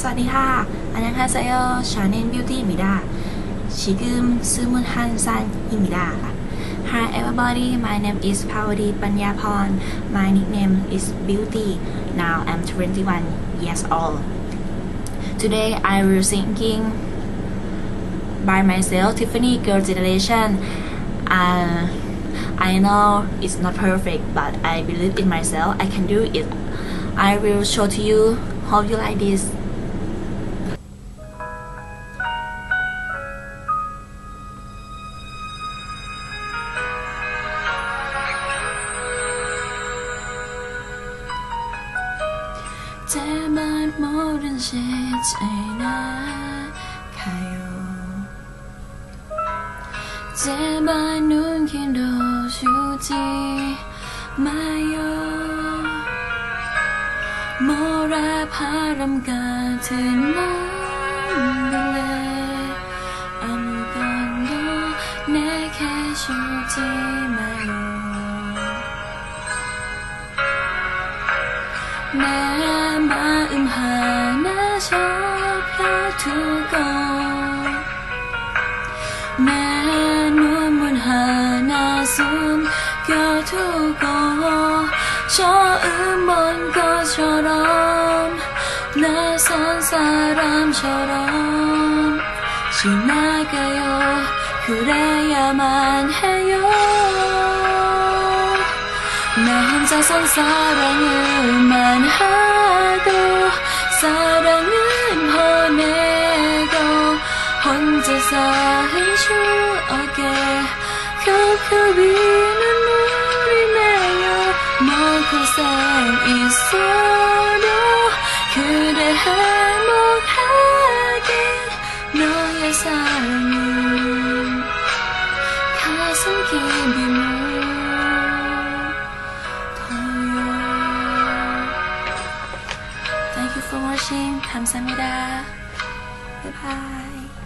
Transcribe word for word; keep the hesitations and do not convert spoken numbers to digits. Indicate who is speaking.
Speaker 1: 사와디카. 안녕하세요. 샤넨 뷰티입니다. 지금 스물한 살입니다. Hi everybody, my name is Pawadi Panyaporn. My nickname is Beauty. Now I'm twenty-one years old. Today I will singing by myself, Tiffany Girl Generation. Uh, I know it's not perfect, but I believe in myself. I can do it. I will show to you. Hope you like this. 제발 모른 채 지나가요. 제발 눈길도 주지 마요. 모래 바람 같은 맘들래 아무것도 내게 주지 마요. 내 마음 하나 접혀두고 내 눈물 하나 숨겨두고 처음 본 것처럼 낯선 사람처럼 지나가요. 그래야만 해요. 나 혼자선 사랑을만 하고 사랑은 보내고 혼자 쌓은 추억에 컵컵이 눈물이 나요. 뭐 고생 있어도 그래 행복하게 너의 사랑은 가슴 깊이 Thank you for watching. 감사합니다. Bye bye.